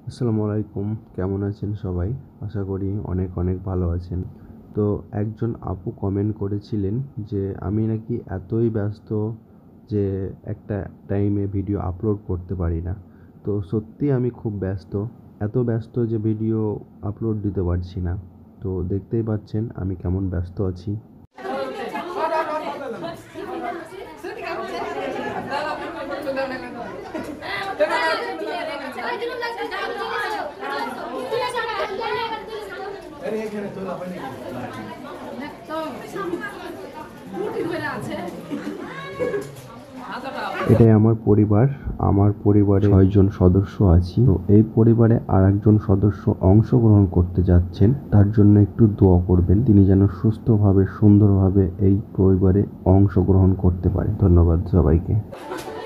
আসসালামু আলাইকুম। কেমন আছেন সবাই? আশা করি অনেক অনেক ভালো আছেন। তো একজন আপু কমেন্ট করেছিলেন যে আমি নাকি এতই ব্যস্ত যে একটা টাইমে ভিডিও আপলোড করতে পারি না। তো সত্যিই আমি খুব ব্যস্ত। এত ব্যস্ত যে ভিডিও আপলোড দিতে পারছি না। তো দেখতেই পাচ্ছেন আমি কেমন ব্যস্ত আছি। এটাই আমার পরিবার। আমার পরিবারে ৬ জন সদস্য আছি। তো এই পরিবারে আরেকজন সদস্য অংশগ্রহণ করতে যাচ্ছেন। তার জন্য একটু দোয়া করবেন। তিনি যেন সুস্থভাবে সুন্দরভাবে এই পরিবারে অংশগ্রহণ করতে পারে। ধন্যবাদ সবাইকে।